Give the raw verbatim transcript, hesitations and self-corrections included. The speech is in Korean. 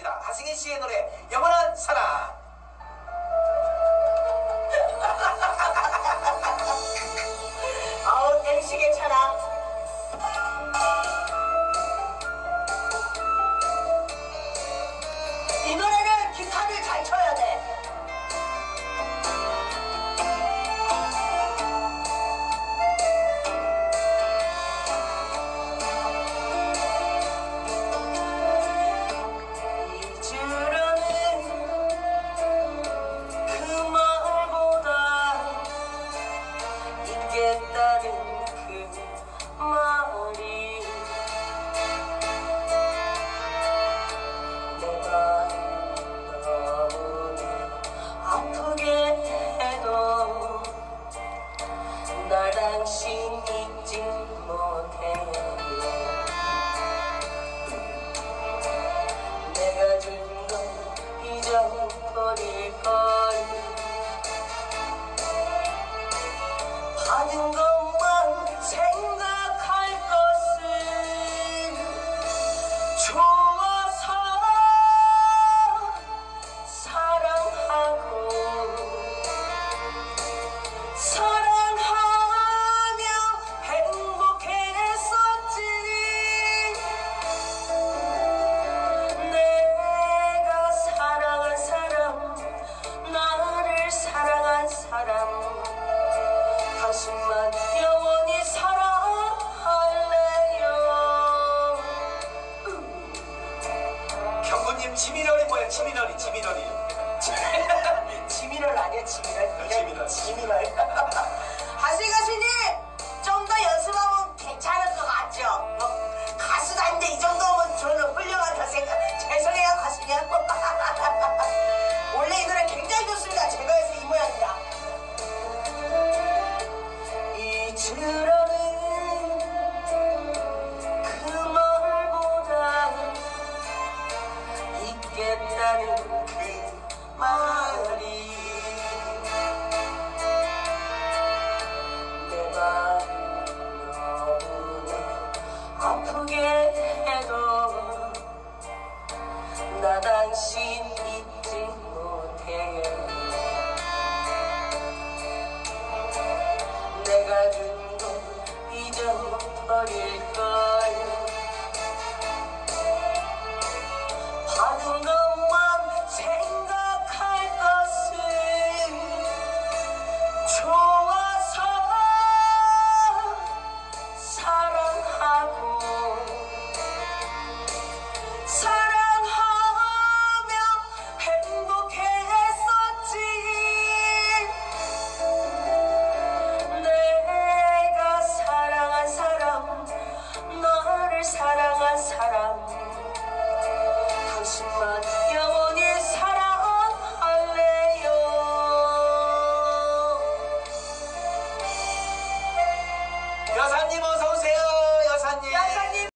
부릅니다. 하승인 씨의 노래 영원한 사랑. 아우 엠씨 괜찮아. 이 노래는 기타를 잘 쳐야 돼. 있겠다는 그 말이 내가 너무 아프게 해도 나 당신 잊지 못해요. 내가 준 건 잊어버릴 걸. 받은 것만 생각할 것을 좋아서 사랑하고 사랑하며 행복했었지. 내가 사랑한 사람, 나를 사랑한 사람, 당신만 영원히 사랑할래요. 경구님 지민월이 뭐야? 지민월이 지민월이. 지민월 아니야 지민월. 지민월. 지민월. 하승인 가수님 좀 더 연습하면 괜찮을 것 같죠? 어? 가수도 아닌데 이 정도면 저는 훌륭하다 생각. 죄송해요 가수님. 원래 이 노래 굉장히 좋습니다. 제가 해서 이 모양이다. 잊으라는 그 말보다 있겠다는 그 말이 내가 너무 아프게 해도 나 당신 잊지 못해요. 내가 준 건 잊어버릴 걸. 받은 건